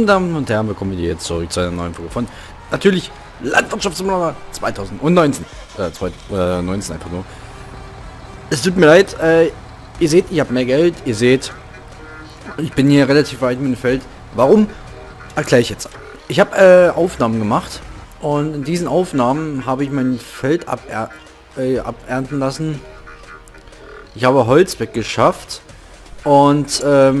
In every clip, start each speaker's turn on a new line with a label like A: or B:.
A: Und Damen und Herren, willkommen hier jetzt zurück zu einer neuen Folge von natürlich Landwirtschaftssimulator 2019. 19 einfach nur. Es tut mir leid, ihr seht, ich habe mehr Geld, ihr seht, ich bin hier relativ weit mit dem Feld. Warum? Erkläre ich jetzt. Ich habe Aufnahmen gemacht und in diesen Aufnahmen habe ich mein Feld abernten lassen. Ich habe Holz weggeschafft und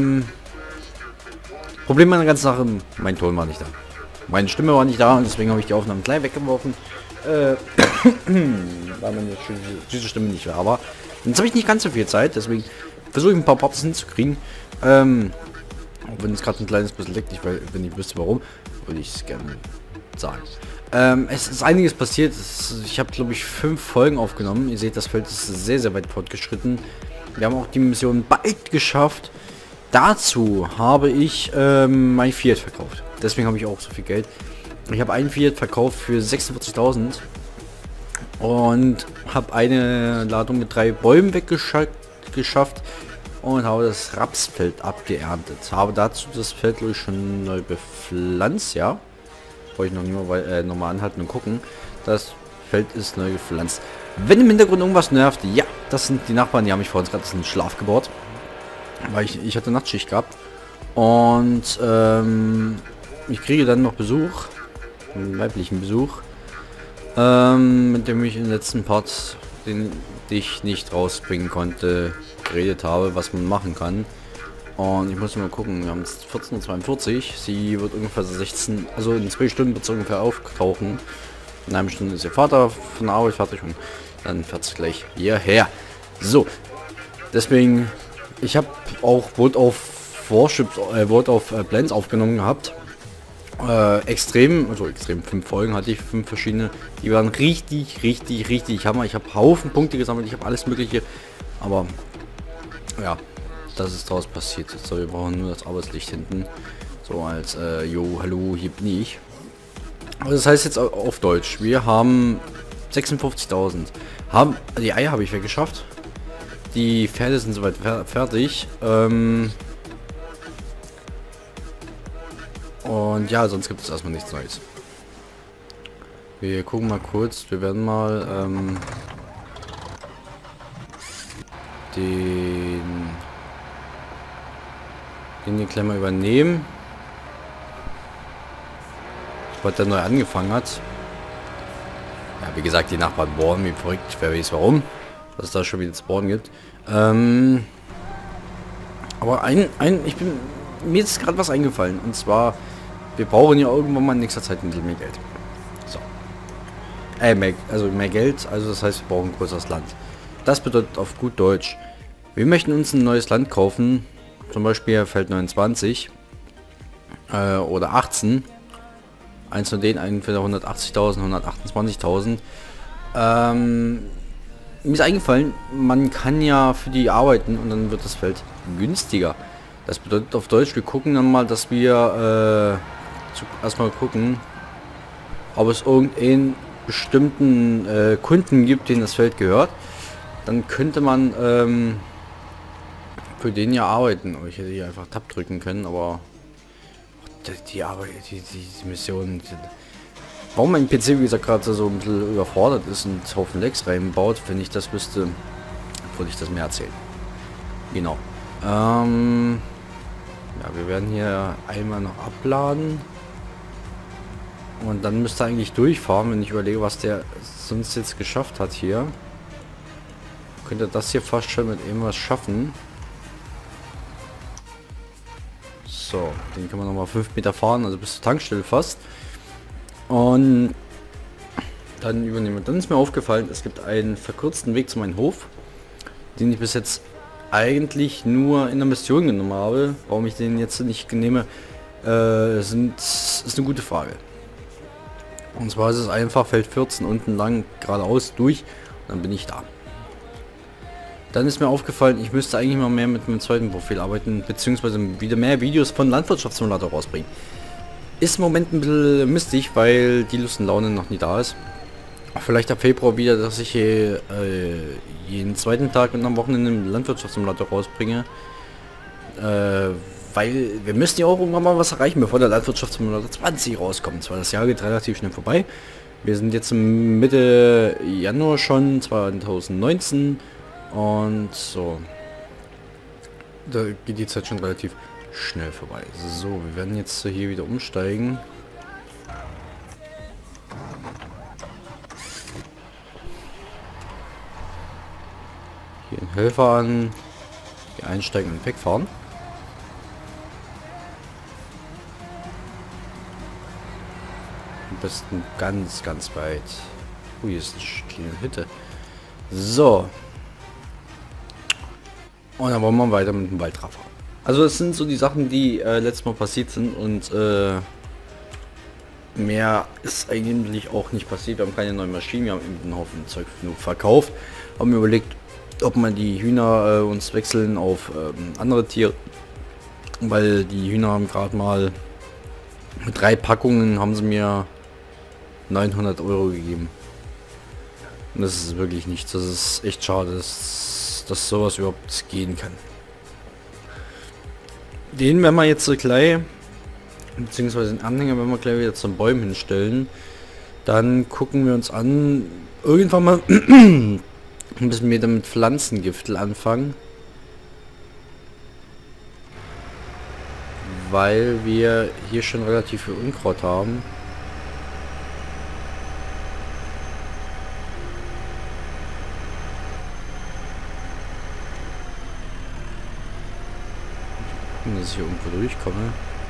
A: Problem meiner ganzen Sache, mein Ton war nicht da. Meine Stimme war nicht da und deswegen habe ich die Aufnahmen gleich weggeworfen. Weil meine süße Stimme nicht da war. Jetzt habe ich nicht ganz so viel Zeit, deswegen versuche ich ein paar Parts hinzukriegen. Auch wenn es gerade ein kleines bisschen leckt, wenn ich wüsste warum, würde ich es gerne sagen. Es ist einiges passiert. Ich habe, glaube ich, 5 Folgen aufgenommen. Ihr seht, das Feld ist sehr, sehr weit fortgeschritten. Wir haben auch die Mission bald geschafft. Dazu habe ich mein Fiat verkauft. Deswegen habe ich auch so viel Geld. Ich habe einen Fiat verkauft für 46.000 und habe eine Ladung mit 3 Bäumen weggeschafft und habe das Rapsfeld abgeerntet. Habe dazu das Feld durch schon neu bepflanzt, ja. Wollte ich noch nur nochmal anhalten und gucken. Das Feld ist neu gepflanzt. Wenn im Hintergrund irgendwas nervt, ja, das sind die Nachbarn, die haben mich vor uns gerade in den Schlaf gebaut. Weil ich hatte Nachtschicht gehabt. Und ich kriege dann noch Besuch. Einen weiblichen Besuch. Mit dem ich im letzten Part, den ich nicht rausbringen konnte, geredet habe, was man machen kann. Und ich muss mal gucken, wir haben jetzt 14:42 Uhr. Sie wird ungefähr 16, also in 2 Stunden wird es ungefähr auftauchen. In einer Stunde ist ihr Vater von der Arbeit fertig und dann fährt es gleich hierher. So, deswegen, ich habe auch Wort auf Blends aufgenommen gehabt. Extrem 5 Folgen hatte ich, 5 verschiedene. Die waren richtig Hammer. Ich habe Haufen Punkte gesammelt, ich habe alles mögliche. Aber ja, das ist daraus passiert. So, wir brauchen nur das Arbeitslicht hinten. So als, jo, hallo, hier bin ich. Aber das heißt jetzt auf Deutsch, wir haben 56.000. Die Eier habe ich weggeschafft. Die Pferde sind soweit fertig. Und ja, sonst gibt es erstmal nichts Neues. Wir gucken mal kurz. Wir werden mal den Klemmer übernehmen. Was der neu angefangen hat. Ja, wie gesagt, die Nachbarn bohren wie verrückt. Wer weiß warum. Dass es da schon wieder zu bohren gibt. Aber mir ist gerade was eingefallen. Und zwar, wir brauchen ja irgendwann mal in nächster Zeit ein bisschen mehr Geld. So. Mehr Geld, also das heißt, wir brauchen ein größeres Land. Das bedeutet auf gut Deutsch, wir möchten uns ein neues Land kaufen. Zum Beispiel Feld 29 oder 18. Eins von denen, entweder 180.000, 128.000. Mir ist eingefallen, man kann ja für die arbeiten und dann wird das Feld günstiger. Das bedeutet auf Deutsch, wir gucken dann mal, dass wir erstmal gucken, ob es irgendeinen bestimmten Kunden gibt, denen das Feld gehört. Dann könnte man für den ja arbeiten. Oh, ich hätte hier einfach Tab drücken können, aber die Mission, warum mein PC wie gesagt gerade so ein bisschen überfordert ist und Haufen Lecks reinbaut, wenn ich das wüsste, würde ich das mehr erzählen. Genau. Ja, wir werden hier einmal noch abladen und dann müsste eigentlich durchfahren, wenn ich überlege, was der sonst jetzt geschafft hat hier. Könnte das hier fast schon mit irgendwas schaffen. So, den kann man noch mal 5 Meter fahren, also bis zur Tankstelle fast. Und dann übernehmen wir. Dann ist mir aufgefallen, es gibt einen verkürzten Weg zu meinem Hof, den ich bis jetzt eigentlich nur in der Mission genommen habe. Warum ich den jetzt nicht nehme, ist eine gute Frage. Und zwar ist es einfach Feld 14 unten lang geradeaus durch und dann bin ich da. Dann ist mir aufgefallen, ich müsste eigentlich mal mehr mit meinem zweiten Profil arbeiten, beziehungsweise wieder mehr Videos von Landwirtschaftssimulator rausbringen. Ist im Moment ein bisschen mistig, weil die Lust und Laune noch nie da ist. Vielleicht ab Februar wieder, dass ich hier jeden zweiten Tag und am Wochenende im Landwirtschaftssimulator rausbringe. weil wir müssen ja auch irgendwann mal was erreichen, bevor der Landwirtschaftssimulator 20 rauskommt. Zwar das Jahr geht relativ schnell vorbei. Wir sind jetzt Mitte Januar schon 2019 und so. Da geht die Zeit schon relativ schnell vorbei. So, wir werden jetzt hier wieder umsteigen. Hier einen Helfer an. Hier einsteigen und wegfahren. Am besten ganz, ganz weit. Hier ist eine kleine Hütte. So. Und dann wollen wir weiter mit dem Waldraffer. Also es sind so die Sachen, die letztes Mal passiert sind und mehr ist eigentlich auch nicht passiert. Wir haben keine neuen Maschinen, wir haben eben einen Haufen Zeug genug verkauft. Haben mir überlegt, ob man die Hühner uns wechseln auf andere Tiere, weil die Hühner haben gerade mal mit 3 Packungen haben sie mir 900 Euro gegeben. Und das ist wirklich nichts. Das ist echt schade, dass sowas überhaupt gehen kann. Den werden wir jetzt gleich, beziehungsweise den Anhänger, wenn wir gleich wieder zum Bäumen hinstellen, dann gucken wir uns an, irgendwann mal müssen wir dann mit Pflanzengiftel anfangen, weil wir hier schon relativ viel Unkraut haben. Dass ich hier irgendwo durchkomme.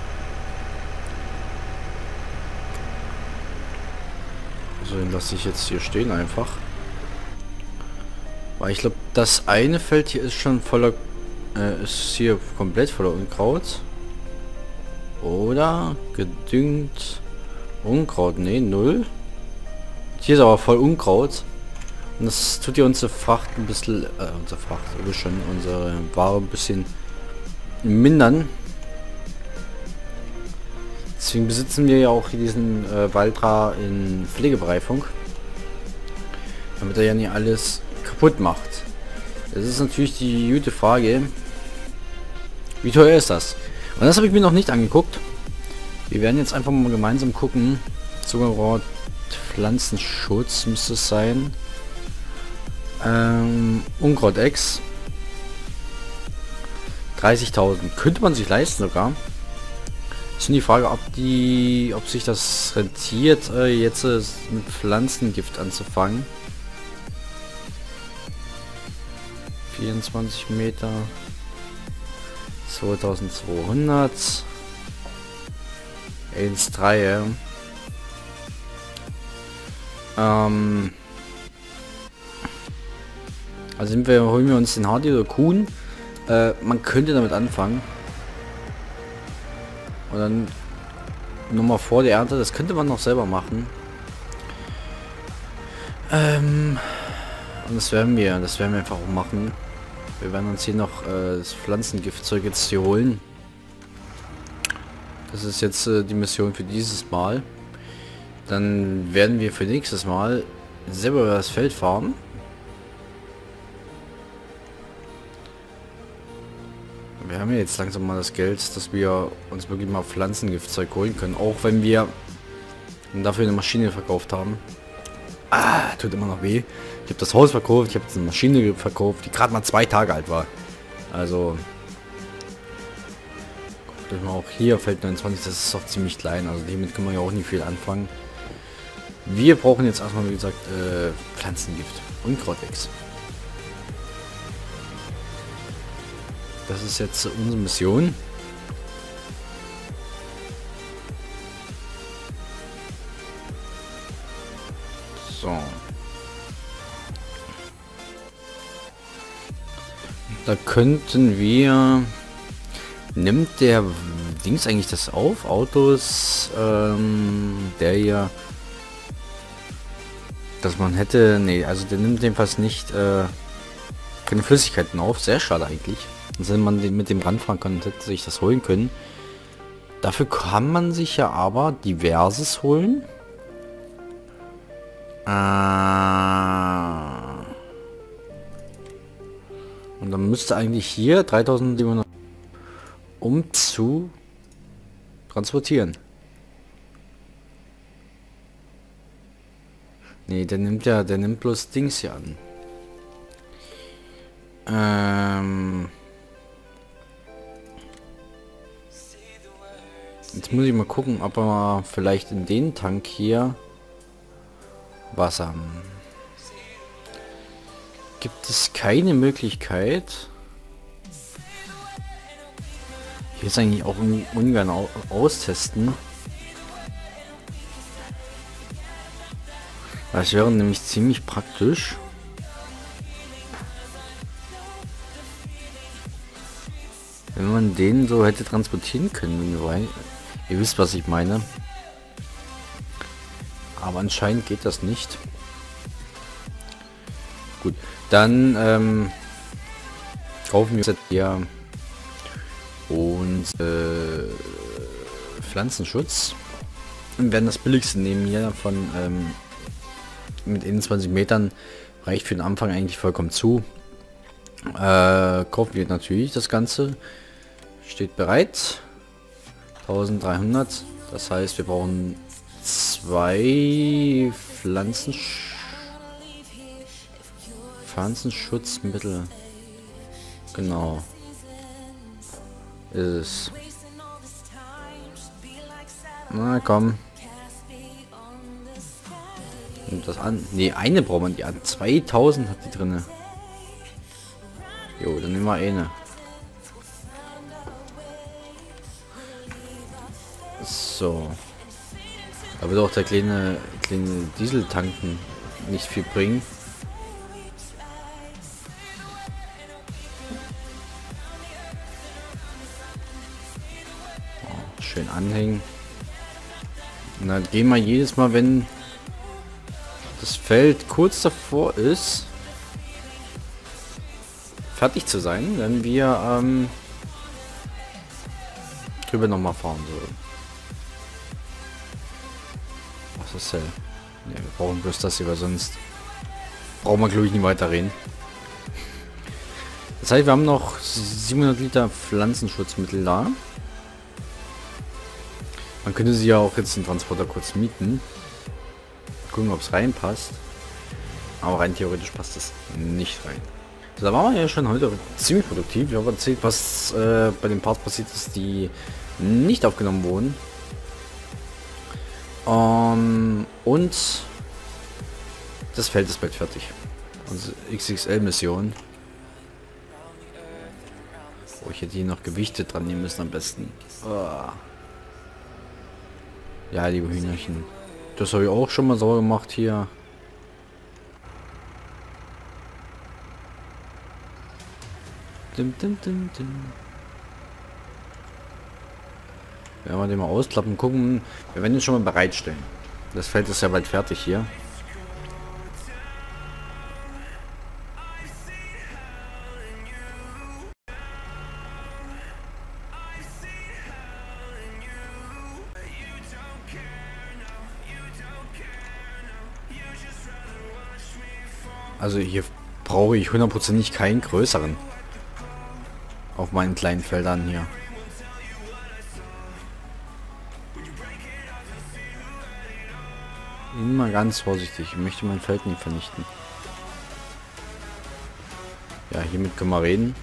A: So, den lasse ich jetzt hier stehen einfach. Weil ich glaube, das eine Feld hier ist schon voller, ist hier komplett voller Unkraut. Oder gedüngt Unkraut. Ne, 0. Hier ist aber voll Unkraut. Und das tut ja unsere Fracht ein bisschen, unsere Fracht, schon unsere Ware ein bisschen mindern. Deswegen besitzen wir ja auch diesen Valtra in Pflegebereifung, damit er ja nicht alles kaputt macht. Das ist natürlich die gute Frage, wie teuer ist das? Und das habe ich mir noch nicht angeguckt. Wir werden jetzt einfach mal gemeinsam gucken. Zuckerrohr, Pflanzenschutz müsste es sein. Unkraut-Ex 30.000 könnte man sich leisten sogar. Ist nur die Frage, ob sich das rentiert, jetzt mit Pflanzengift anzufangen. 24 Meter, 2200, 1,3. Also holen wir uns den Hardy oder Kuhn. Man könnte damit anfangen. Und dann nochmal vor der Ernte, das könnte man noch selber machen. Und das werden wir einfach auch machen. Wir werden uns hier noch das Pflanzengiftzeug jetzt hier holen. Das ist jetzt die Mission für dieses Mal. Dann werden wir für nächstes Mal selber über das Feld fahren. Wir haben ja jetzt langsam mal das Geld, dass wir uns wirklich mal Pflanzengiftzeug holen können, auch wenn wir dafür eine Maschine verkauft haben. Tut immer noch weh. Ich habe das Haus verkauft, ich habe jetzt eine Maschine verkauft, die gerade mal 2 Tage alt war. Also guckt euch mal, auch hier Feld 29, das ist doch ziemlich klein, also damit können wir ja auch nicht viel anfangen. Wir brauchen jetzt erstmal, wie gesagt, Pflanzengift und Unkraut-Ex. Das ist jetzt unsere Mission. So. Da könnten wir... Nimmt der Dings eigentlich das auf? Autos, der hier... Dass man hätte... Nee, also der nimmt jedenfalls nicht keine Flüssigkeiten auf. Sehr schade eigentlich. Also wenn man den mit dem ranfahren kann, hätte sich das holen können. Dafür kann man sich ja aber diverses holen. Und dann müsste eigentlich hier 3700 um zu transportieren. Nee, der nimmt bloß Dings hier an. Jetzt muss ich mal gucken, ob wir vielleicht in den Tank hier Wasser. Gibt es keine Möglichkeit? Ich will es eigentlich auch ungern austesten. Das wäre nämlich ziemlich praktisch. Wenn man den so hätte transportieren können, weil ihr wisst, was ich meine. Aber anscheinend geht das nicht. Gut, dann kaufen wir jetzt hier und Pflanzenschutz und werden das billigste nehmen hier von mit 21 Metern reicht für den Anfang eigentlich vollkommen zu. Kaufen wir natürlich das Ganze. Steht bereit. 1300. Das heißt, wir brauchen 2 Pflanzenschutzmittel. Genau. Ist es. Na komm. Nimmt das an. Ne, eine braucht man die an. 2000 hat die drinne. Jo, dann nehmen wir eine. So. Da wird auch der kleine Dieseltanken nicht viel bringen. Oh, schön anhängen. Und dann gehen wir jedes Mal, wenn das Feld kurz davor ist, fertig zu sein, wenn wir drüber noch mal fahren sollen. Was ist denn? Ne, wir brauchen bloß das hier, weil sonst brauchen wir, glaube ich, nicht weiter reden. Das heißt, wir haben noch 700 Liter Pflanzenschutzmittel da. Man könnte sie ja auch jetzt den Transporter kurz mieten. Gucken, ob es reinpasst. Aber rein theoretisch passt es nicht rein. So, da waren wir ja schon heute ziemlich produktiv. Ich habe erzählt, was bei den Parts passiert ist, die nicht aufgenommen wurden. Und das Feld ist bald fertig. Also XXL-Mission. Oh, ich hätte hier noch Gewichte dran nehmen müssen am besten. Oh. Ja, liebe Hühnerchen. Das habe ich auch schon mal sauber gemacht hier. Dim, dim, dim, dim. Werden wir den mal ausklappen, gucken. Wir werden jetzt schon mal bereitstellen. Das Feld ist ja bald fertig hier. Also hier brauche ich hundertprozentig keinen größeren. Auf meinen kleinen Feldern hier. Immer ganz vorsichtig. Ich möchte mein Feld nicht vernichten. Ja, hiermit können wir reden.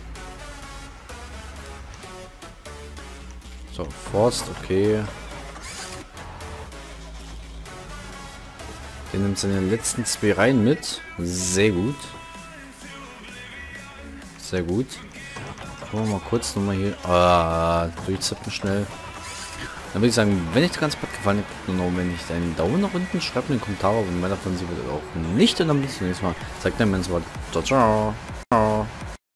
A: So, Forst, okay. Der nimmt seine letzten 2 Reihen mit. Sehr gut. Sehr gut. Gucken wir mal kurz nochmal hier durchzappen schnell. Dann würde ich sagen, wenn euch das ganze Part gefallen hat, nur noch, wenn ich einen Daumen nach unten, schreibt mir einen Kommentar, wenn mehr davon sie wird auch nicht. Und dann bis zum nächsten Mal. Sagt dann, wenn es war. Ciao, ciao.